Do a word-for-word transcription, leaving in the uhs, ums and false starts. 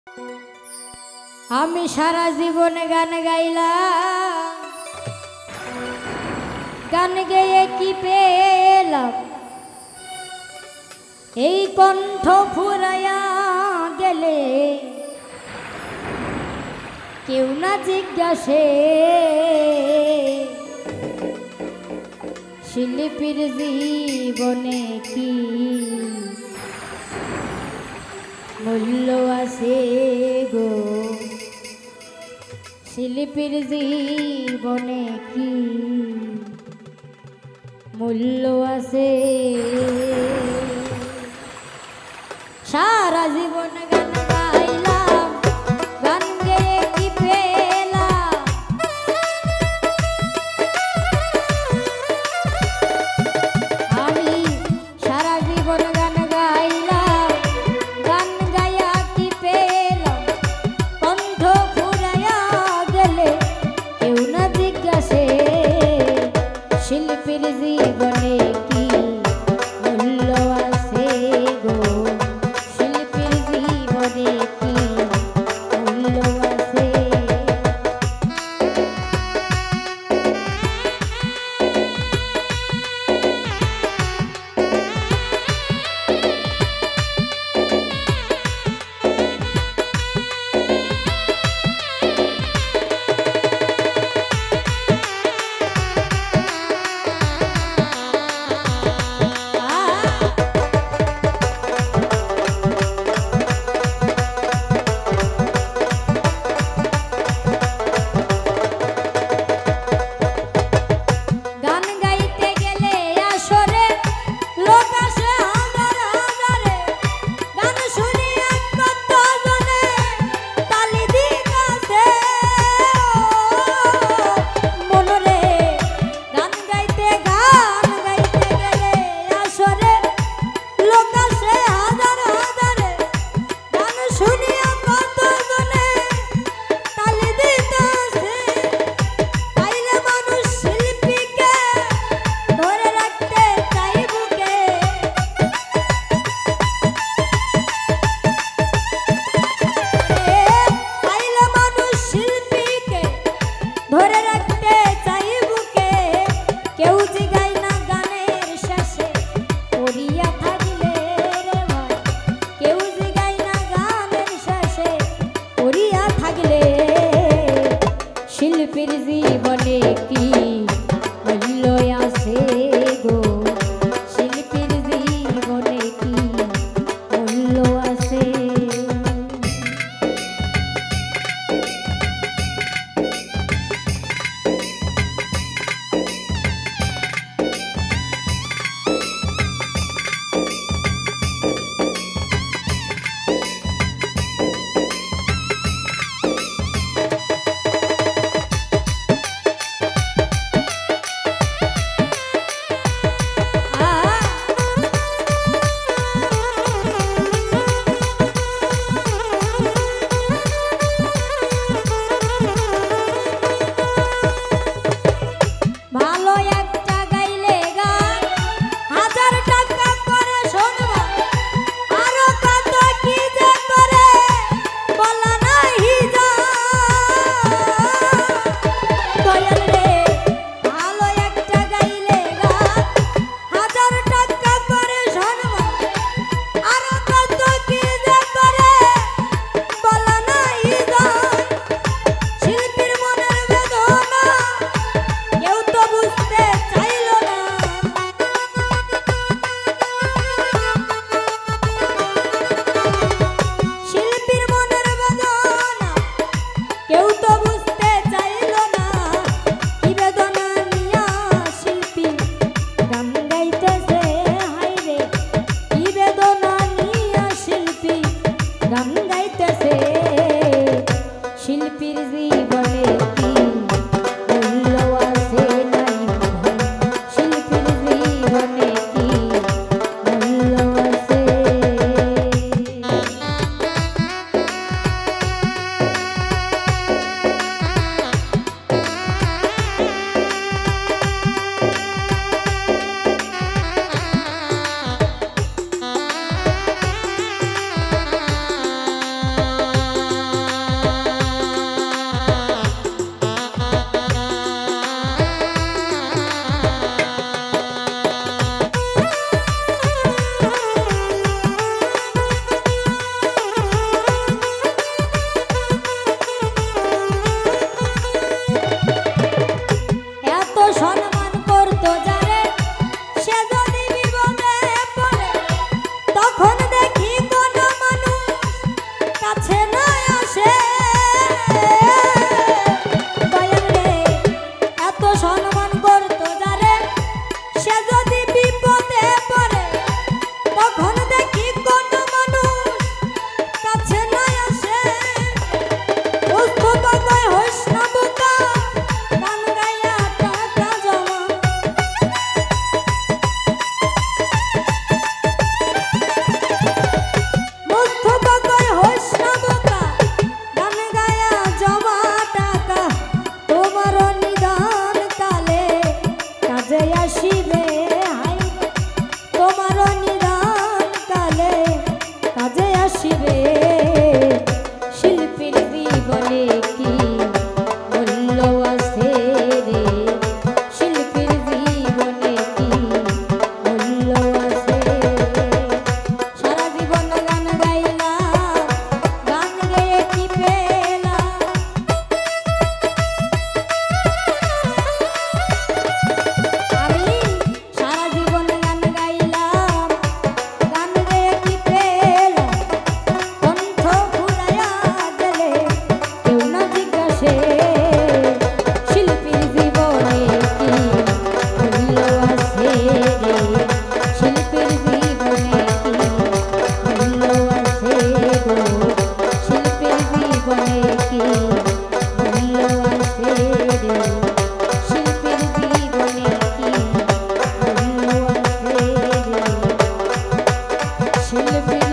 আমি সারা জীবন গান গাইলাম, গান গেয়ে কি পেলাম? এই কণ্ঠ ফুরাইয়া গেলে কেউ না জিজ্ঞাসে শিল্পীর জীবনে কি মূল্য আছে গো? শিল্পীর জীবনে কি মূল্য আছে? সারা জীবন গান গাইলাম, গান গেয়ে কি পেলাম? আমি সারা জীবন গান গাইলাম, গান গাইয়া কি পেলাম? কণ্ঠ ফুরাইয়া গেলে কেউ না জিজ্ঞাসে শিল্পীর জীবনে কি মূল্য আছে গো? শিল্পীর জীবনে কি মূল্য আছে? শিল্পীর জীবনে কি মূল্য আছে গো? শিল্পীর জীবনে কি মূল্য আছে? শিল্পীর জীবনে কি মূল্য আছে? নাই শিল্পীর জীবনে কি মূল্য আছে? শিল্পী